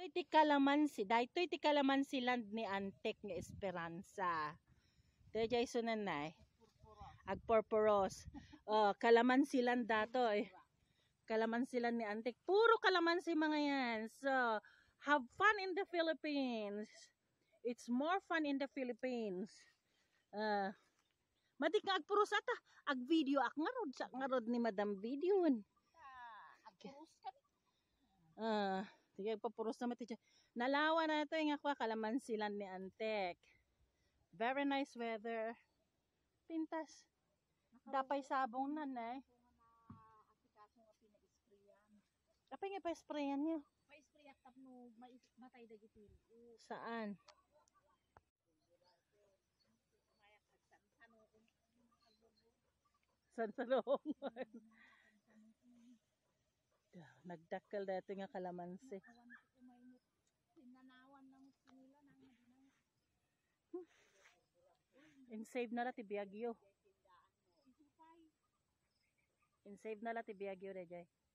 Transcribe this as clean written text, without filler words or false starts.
iti Kalamansi. Daytoy iti Kalamansi land ni Antek nga Esperanza. Dayjay sunan nay. Agporporos. Kalamansi land datoy. Kalamansi land ni Antek. Puro kalamansi mga yan. So, have fun in the Philippines. It's more fun in the Philippines. Matik nga agpuros ata. Ag video ak ngarod ni Madam Video. Agpuros kami. Sige, papuros naman ito. Nalawa na ito yung ako, Kalamansi land ni Antek. Very nice weather. Pintas. Dapay sabong na eh. Apa nga pa-sprayan niyo? Pa-spray at tapno matay dagitin. Saan? San sa loob? Nagdakkel dito nga kalamansi. In-save na ti Biagyo. In-save na ti Biagyo, Rejay.